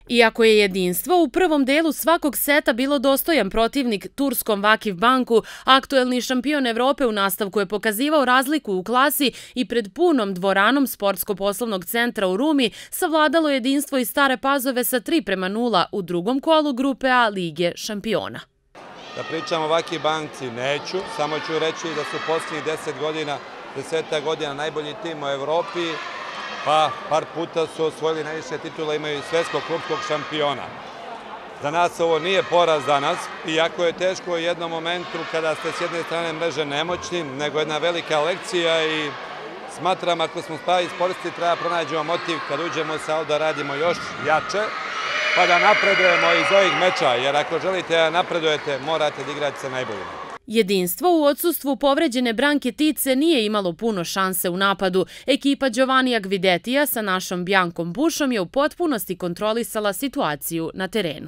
Iako je Jedinstvo u prvom delu svakog seta bilo dostojan protivnik turskom Vakif Banku, aktuelni šampion Evrope u nastavku je pokazivao razliku u klasi i pred punom dvoranom Sportsko-poslovnog centra u Rumi savladalo Jedinstvo iz Stare Pazove sa 3:0 u drugom kolu grupe A Lige šampiona. Da pričamo o Vakif Banci neću, samo ću reći da su posljednjih 10 godina najbolji tim u Evropi, pa par puta su osvojili najviše titula, imaju i svetskog klupskog šampiona. Za nas ovo nije poraz danas, iako je teško u jednom momentu kada ste s jedne strane mreže nemoćni, nego jedna velika lekcija i smatram ako smo pravi sportisti treba pronađemo motiv kad uđemo sa da radimo još jače, pa da napredujemo iz ovih meča, jer ako želite da napredujete morate da igrate sa najboljima. Jedinstvo u odsustvu povređene Branke Tice nije imalo puno šanse u napadu. Ekipa Giovannija Gvidetija sa našom Bjankom Bušom je u potpunosti kontrolisala situaciju na terenu.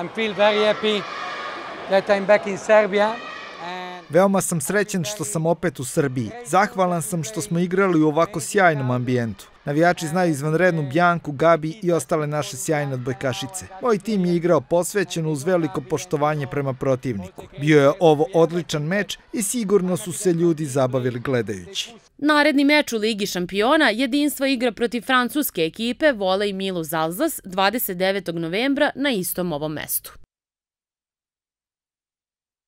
Veoma sam srećen što sam opet u Srbiji. Zahvalan sam što smo igrali u ovako sjajnom ambijentu. Navijači znaju izvanrednu Bjanku, Gabi i ostale naše sjajne odbojkašice. Moj tim je igrao posvećeno uz veliko poštovanje prema protivniku. Bio je ovo odličan meč i sigurno su se ljudi zabavili gledajući. Naredni meč u Ligi šampiona Jedinstvo igra protiv francuske ekipe Volley Mulhouse Alsace 29. novembra na istom ovom mestu.